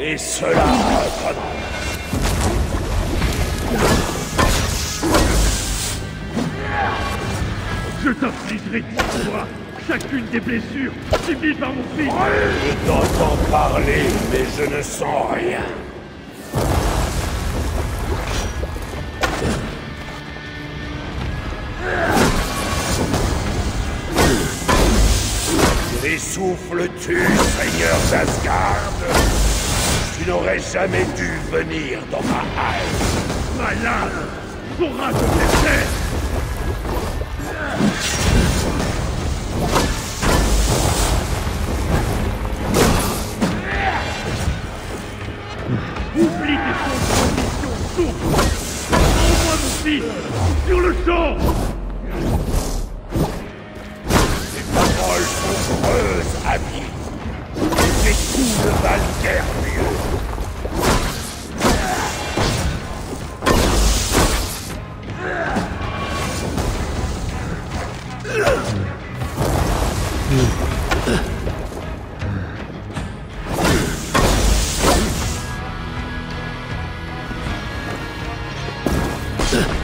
Et cela Je t'infligerai 10 fois chacune des blessures subies par mon fils. Je t'entends parler, mais je ne sens rien. Les souffles tuent, seigneur d'Asgard. Tu n'aurais jamais dû venir dans ma halle. Malade, t'auras de tes têtes. Oublie tes conditions, Surtr. Rends-moi mon fils, sur le champ. Les paroles sont creuses, ami. Et tes coups ne valent guère mieux. Ugh.